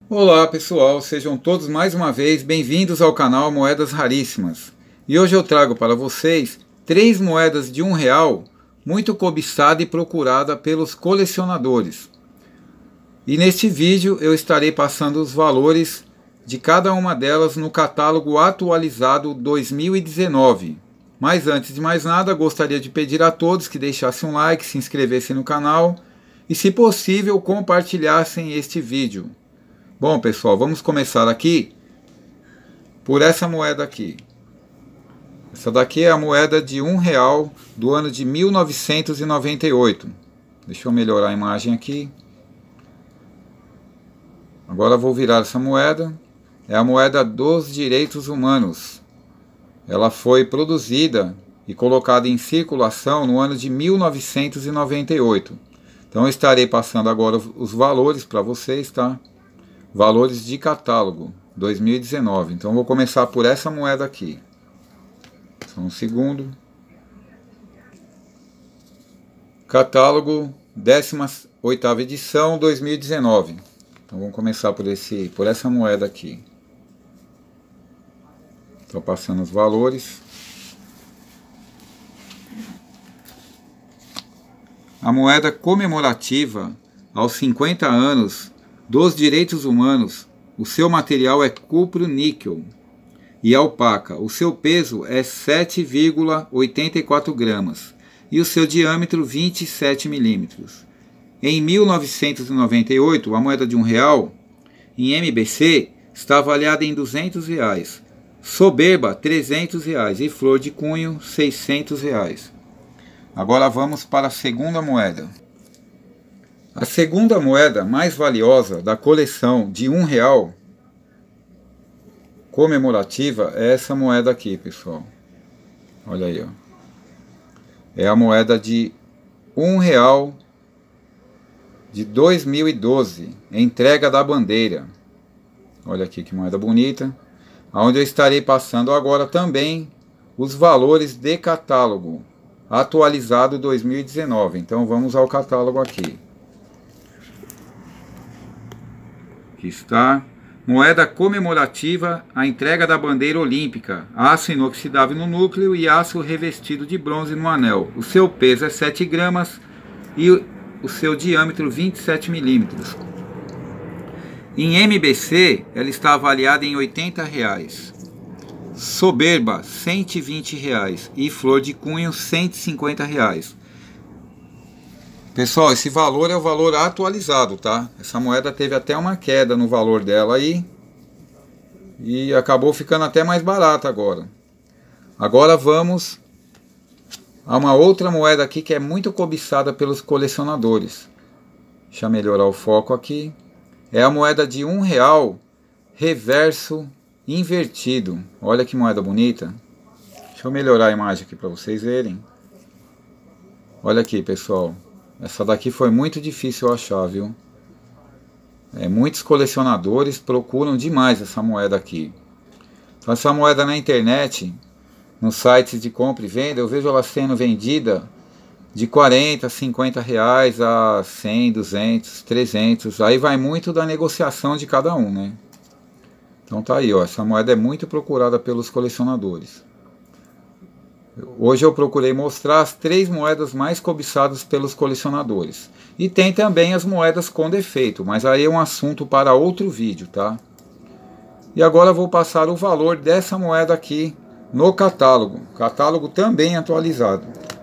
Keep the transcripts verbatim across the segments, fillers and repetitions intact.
Olá pessoal, sejam todos mais uma vez bem-vindos ao canal Moedas Raríssimas. E hoje eu trago para vocês três moedas de um real muito cobiçada e procurada pelos colecionadores. E neste vídeo eu estarei passando os valores de cada uma delas no catálogo atualizado dois mil e dezenove. Mas antes de mais nada, gostaria de pedir a todos que deixassem um like, se inscrevessem no canal e, se possível, compartilhassem este vídeo. Bom pessoal, vamos começar aqui por essa moeda aqui. Essa daqui é a moeda de um real do ano de mil novecentos e noventa e oito. Deixa eu melhorar a imagem aqui. Agora vou virar essa moeda. É a moeda dos direitos humanos. Ela foi produzida e colocada em circulação no ano de mil novecentos e noventa e oito. Então eu estarei passando agora os valores para vocês, tá? Valores de catálogo dois mil e dezenove. Então vou começar por essa moeda aqui. Só um segundo. Catálogo décima oitava edição dois mil e dezenove. Então vamos começar por esse por essa moeda aqui. Estou passando os valores. A moeda comemorativa aos cinquenta anos dos direitos humanos, o seu material é cupro-níquel e é opaca. O seu peso é sete vírgula oitenta e quatro gramas e o seu diâmetro vinte e sete milímetros. Em mil novecentos e noventa e oito, a moeda de um real em M B C está avaliada em duzentos reais, soberba trezentos reais e flor de cunho seiscentos reais. Agora vamos para a segunda moeda. A segunda moeda mais valiosa da coleção de um real comemorativa é essa moeda aqui, pessoal. Olha aí, ó. É a moeda de um real de dois mil e doze, entrega da bandeira. Olha aqui que moeda bonita. Onde eu estarei passando agora também os valores de catálogo atualizado dois mil e dezenove. Então vamos ao catálogo aqui. Aqui está, moeda comemorativa, a entrega da bandeira olímpica, aço inoxidável no núcleo e aço revestido de bronze no anel. O seu peso é sete gramas e o seu diâmetro vinte e sete milímetros. Em M B C, ela está avaliada em oitenta reais. Soberba, cento e vinte reais. E flor de cunho, cento e cinquenta reais. Pessoal, esse valor é o valor atualizado, tá? Essa moeda teve até uma queda no valor dela aí. E acabou ficando até mais barata agora. Agora vamos a uma outra moeda aqui que é muito cobiçada pelos colecionadores. Deixa eu melhorar o foco aqui. É a moeda de um real reverso invertido. Olha que moeda bonita. Deixa eu melhorar a imagem aqui para vocês verem. Olha aqui, pessoal. Essa daqui foi muito difícil eu achar, viu? É, muitos colecionadores procuram demais essa moeda aqui. Então essa moeda na internet, nos sites de compra e venda, eu vejo ela sendo vendida de quarenta, cinquenta reais a cem, duzentos, trezentos. Aí vai muito da negociação de cada um, né? Então tá aí, ó. Essa moeda é muito procurada pelos colecionadores. Hoje eu procurei mostrar as três moedas mais cobiçadas pelos colecionadores. E tem também as moedas com defeito, mas aí é um assunto para outro vídeo, tá? E agora eu vou passar o valor dessa moeda aqui no catálogo. Catálogo também atualizado.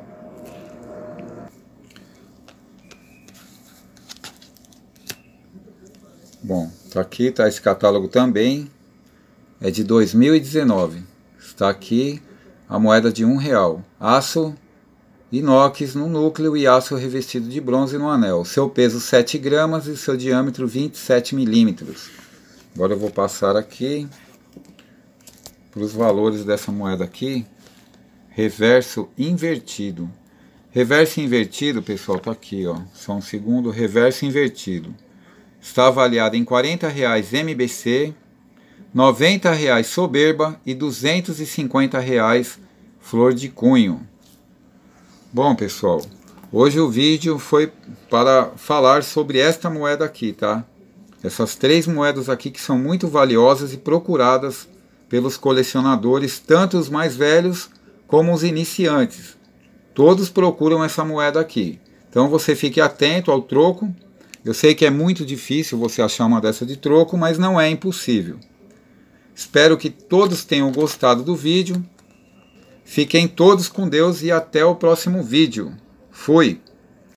Bom, tá aqui, tá esse catálogo também. É de dois mil e dezenove. Está aqui a moeda de um real. Aço inox no núcleo e aço revestido de bronze no anel. Seu peso sete gramas e seu diâmetro vinte e sete milímetros. Agora eu vou passar aqui para os valores dessa moeda aqui. Reverso invertido. Reverso invertido, pessoal, tá aqui, ó. Só um segundo. Reverso invertido. Está avaliado em quarenta reais M B C, noventa reais soberba e duzentos e cinquenta reais flor de cunho. Bom, pessoal, hoje o vídeo foi para falar sobre esta moeda aqui, tá? Essas três moedas aqui que são muito valiosas e procuradas pelos colecionadores, tanto os mais velhos como os iniciantes. Todos procuram essa moeda aqui. Então você fique atento ao troco. Eu sei que é muito difícil você achar uma dessa de troco, mas não é impossível. Espero que todos tenham gostado do vídeo. Fiquem todos com Deus e até o próximo vídeo. Fui!